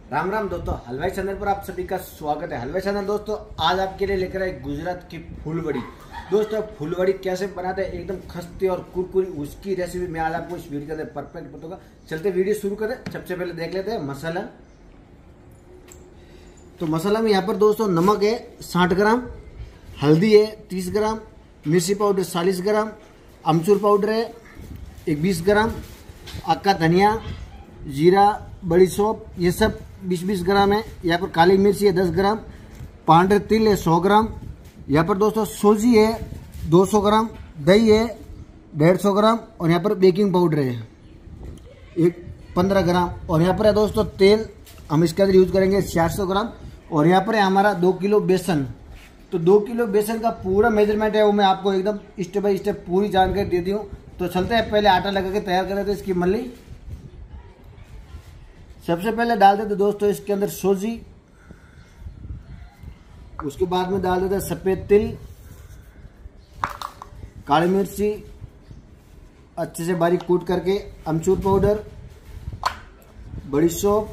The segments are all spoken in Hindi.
राम राम दोस्तों, हलवाई चैनल पर आप सभी का स्वागत है। हलवाई चैनल दोस्तों आज आपके लिए लेकर आए गुजरात की फूलवड़ी। दोस्तों फूलवड़ी कैसे बनाते हैं, एकदम खस्ती और कुरकुरी, उसकी रेसिपी मैं आज आपको इस वीडियो के अंदर परफेक्ट बताऊंगा। चलते वीडियो शुरू करें। सबसे पहले देख लेते हैं मसाला। तो मसाला में यहाँ पर दोस्तों नमक है 60 ग्राम, हल्दी है 30 ग्राम, मिर्ची पाउडर 40 ग्राम, अमचूर पाउडर है 20 ग्राम, अक्का धनिया, जीरा, बड़ी सौंफ ये सब 20-20 ग्राम है। यहाँ पर काली मिर्ची है 10 ग्राम, पांडर तिल है 100 ग्राम, यहाँ पर दोस्तों सूजी है 200 ग्राम, दही है 150 ग्राम और यहाँ पर बेकिंग पाउडर है 15 ग्राम और यहाँ पर है दोस्तों तेल हम इसके अंदर यूज करेंगे 400 ग्राम और यहाँ पर है हमारा 2 किलो बेसन। तो 2 किलो बेसन का पूरा मेजरमेंट है वो मैं आपको एकदम स्टेप बाय स्टेप पूरी जानकारी दे दी हूँ। तो चलते हैं पहले आटा लगा के तैयार कर देते हैं इसकी मल्ली। सबसे पहले डाल देते दोस्तों इसके अंदर सूजी, उसके बाद में डाल देते सफेद तिल, काली मिर्ची अच्छे से बारीक कूट करके, अमचूर पाउडर, बड़ी सौंफ,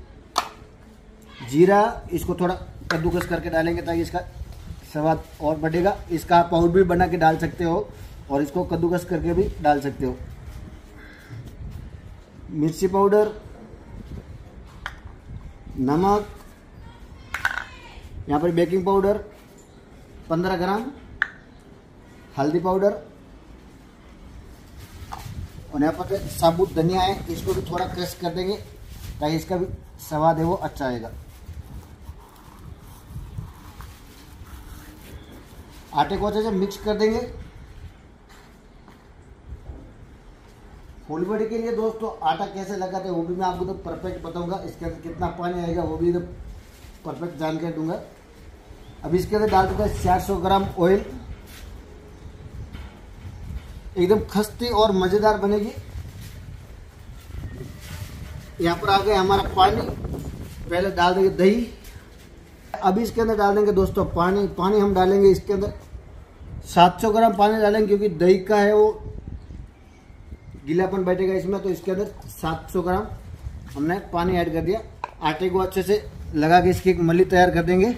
जीरा, इसको थोड़ा कद्दूकस करके डालेंगे ताकि इसका स्वाद और बढ़ेगा। इसका पाउडर भी बना के डाल सकते हो और इसको कद्दूकस करके भी डाल सकते हो। मिर्ची पाउडर, नमक, यहाँ पर बेकिंग पाउडर 15 ग्राम, हल्दी पाउडर और यहाँ पर साबुत धनिया है, इसको भी थोड़ा क्रश कर देंगे ताकि इसका भी स्वाद है वो अच्छा आएगा। आटे को अच्छे से मिक्स कर देंगे। फूलवड़ी के लिए दोस्तों आटा कैसे लगाते हैं वो भी मैं आपको तो परफेक्ट बताऊंगा। इसके अंदर कितना पानी आएगा वो भी तो परफेक्ट जानकारी दूंगा। अब इसके अंदर डाल देते हैं 400 ग्राम ऑयल, एकदम खस्ती और मजेदार बनेगी। यहाँ पर आ गया हमारा पानी, पहले डाल देंगे दही। अब इसके अंदर डाल देंगे दोस्तों पानी हम डालेंगे इसके अंदर 700 ग्राम पानी डालेंगे क्योंकि दही का है वो गीलापन बैठेगा इसमें। तो इसके अंदर 700 ग्राम हमने पानी ऐड कर दिया। आटे को अच्छे से लगा के इसकी एक मल्ली तैयार कर देंगे।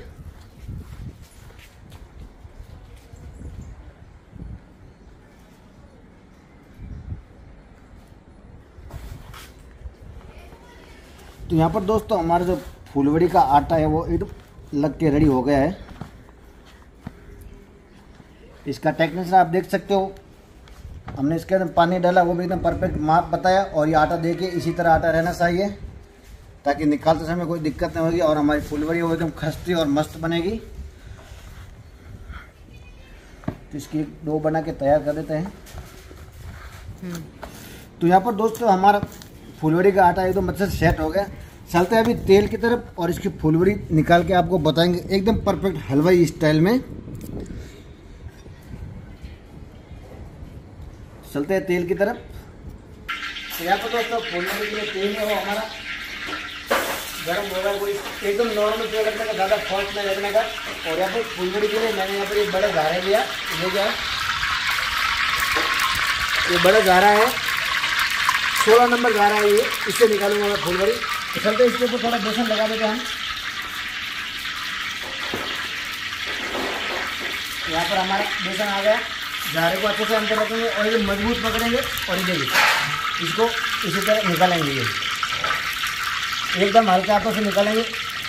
तो यहाँ पर दोस्तों हमारा जो फूलवड़ी का आटा है वो एकदम लग के रेडी हो गया है। इसका टेक्निक आप देख सकते हो, हमने इसके अंदर पानी डाला वो भी एकदम परफेक्ट माप बताया और ये आटा देखिए इसी तरह आटा रहना चाहिए ताकि निकालते समय कोई दिक्कत नहीं होगी और हमारी फूलवड़ी वो एकदम खस्ती और मस्त बनेगी। तो इसकी डो बना के तैयार कर देते हैं। तो यहाँ पर दोस्तों हमारा फूलवड़ी का आटा एकदम अच्छे से सेट हो गया। चलते हैं अभी तेल की तरफ और इसकी फूलवड़ी निकाल के आपको बताएंगे एकदम परफेक्ट हलवाई स्टाइल में। चलते हैं तेल की तरफ। तो यहाँ पर दोस्तों फूलवड़ी के लिए तेल है वो हमारा गर्म होगा, कोई एकदम नॉर्मल तेल रखने का, ज़्यादा फॉल्ट नहीं रखने का। और यहाँ पर फूलवड़ी के लिए मैंने यहाँ पर एक बड़ा गारा लिया, ये क्या है, ये बड़ा गारा है 16 नंबर गारा है ये, इससे निकालूंगा मैं फूलवड़ी। तो चलते इसके ऊपर थोड़ा बेसन लगा देते हैं हम। यहाँ पर हमारा बेसन आ गया, गारे को अच्छे से अंदर रखेंगे और ये मजबूत पकड़ेंगे और ये देखिए इसको इसी तरह निकालेंगे। ये एकदम हल्के हाथों से निकालेंगे।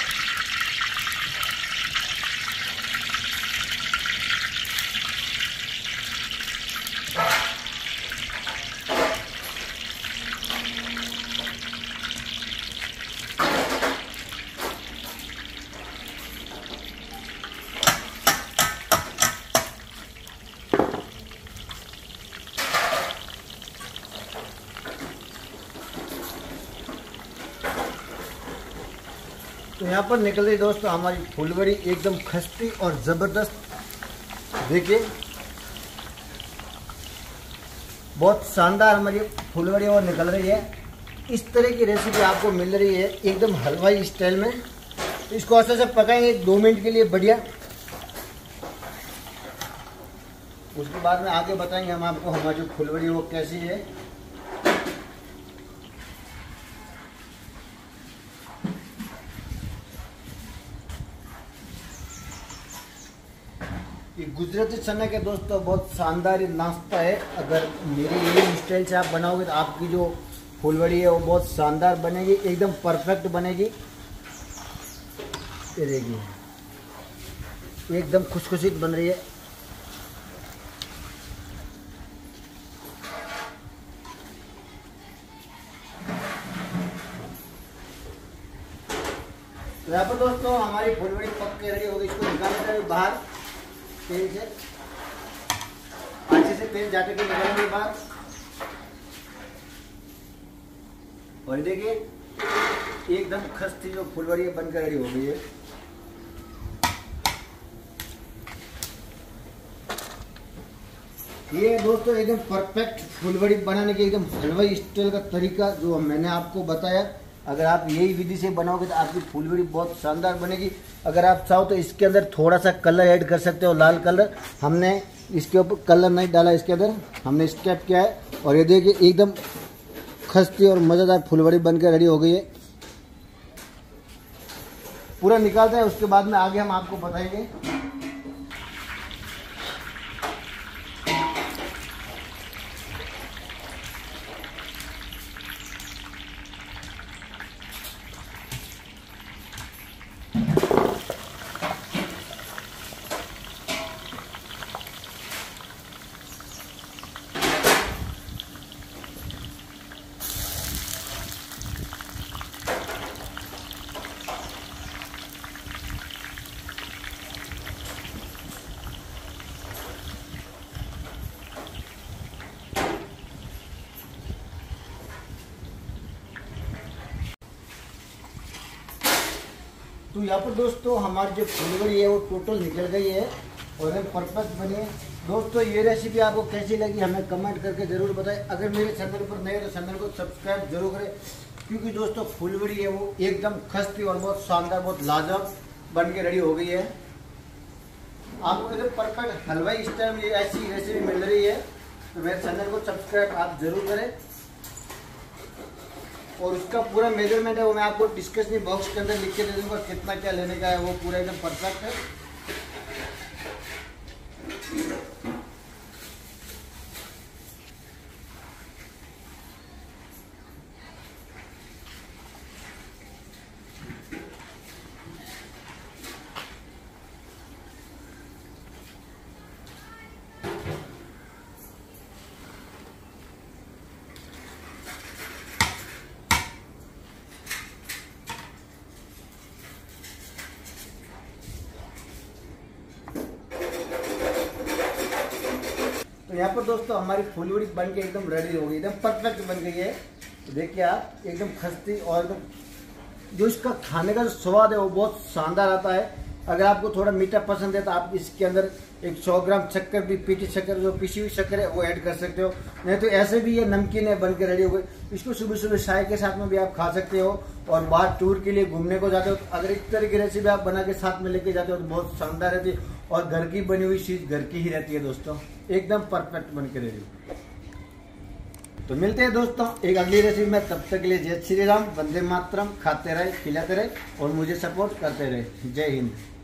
तो यहाँ पर निकल रही दोस्तों हमारी फूलवड़ी एकदम खस्ती और ज़बरदस्त। देखिए बहुत शानदार हमारी फूलवड़ी और निकल रही है। इस तरह की रेसिपी आपको मिल रही है एकदम हलवाई स्टाइल में। तो इसको अच्छे से पकाएंगे 2 मिनट के लिए बढ़िया। उसके बाद में आगे बताएंगे हम आपको हमारी जो फुलवड़ी वो कैसी है। ये गुजराती चने के दोस्तों बहुत शानदार नाश्ता है। अगर मेरे ये स्टाइल से आप बनाओगे तो आपकी जो फुलवड़ी है वो बहुत शानदार बनेगी, एकदम परफेक्ट बनेगी। ये देखिए एकदम खुशखुशी बन रही है। तो यहाँ पर दोस्तों हमारी फुलवड़ी पक के रेडी हो गई। इसको निकालने का बाहर तेल से अच्छे से तेल जाते के निकालेंगे बाहर। और देखिए एकदम खस्ती जो फुलवड़ी बनकर रेडी हो गई है। ये दोस्तों एकदम परफेक्ट फुलवड़ी बनाने के एकदम हलवाई स्टाइल का तरीका जो मैंने आपको बताया, अगर आप यही विधि से बनाओगे तो आपकी फुलवड़ी बहुत शानदार बनेगी। अगर आप चाहो तो इसके अंदर थोड़ा सा कलर ऐड कर सकते हो, लाल कलर। हमने इसके ऊपर कलर नहीं डाला, इसके अंदर हमने स्केप किया है। और ये देखिए एकदम खस्ती और मज़ेदार फुलवड़ी बनकर रेडी हो गई है। पूरा निकालते हैं, उसके बाद में आगे हम आपको बताएंगे। तो यहाँ पर दोस्तों हमारी जो फुलवड़ी है वो टोटल निकल गई है और एकदम परफेक्ट बनी है। दोस्तों ये रेसिपी आपको कैसी लगी हमें कमेंट करके ज़रूर बताएं। अगर मेरे चैनल पर नए तो चैनल को सब्सक्राइब जरूर करें, क्योंकि दोस्तों फुलवड़ी है वो एकदम खस्ती और बहुत शानदार, बहुत लाजवाब बन के रेडी हो गई है। आपको एकदम परफेक्ट हलवाई स्टाइल में ऐसी रेसिपी मिल रही है, तो मेरे चैनल को सब्सक्राइब आप जरूर करें। और उसका पूरा मेजरमेंट है वो मैं आपको डिस्क्रिप्शन बॉक्स के अंदर लिख के दे दूंगा, कितना क्या लेने का है वो पूरा एकदम परफेक्ट है। तो यहाँ पर दोस्तों हमारी फुलवड़ी बन के एकदम रेडी हो गई, एकदम परफेक्ट बन गई है। तो देखिए आप एकदम खस्ती और एकदम जो इसका खाने का जो स्वाद है वो बहुत शानदार आता है। अगर आपको थोड़ा मीठा पसंद है तो आप इसके अंदर 100 ग्राम शक्कर भी, पीटी शक्कर जो पिसी हुई शक्कर है वो ऐड कर सकते हो। नहीं तो ऐसे भी ये नमकीन है बन के रेडी हो गई। इसको सुबह सुबह चाय के साथ में भी आप खा सकते हो। और बाहर टूर के लिए घूमने को जाते हो तो अगर इस तरह की रेसिपी आप बना के साथ में लेके जाते हो तो बहुत शानदार रहती है। और घर की बनी हुई चीज घर की ही रहती है दोस्तों, एकदम परफेक्ट बन के रेडी। तो मिलते हैं दोस्तों एक अगली रेसिपी में, तब तक के लिए जय श्री राम, वंदे मातरम। खाते रहे, खिलाते रहे और मुझे सपोर्ट करते रहे। जय हिंद।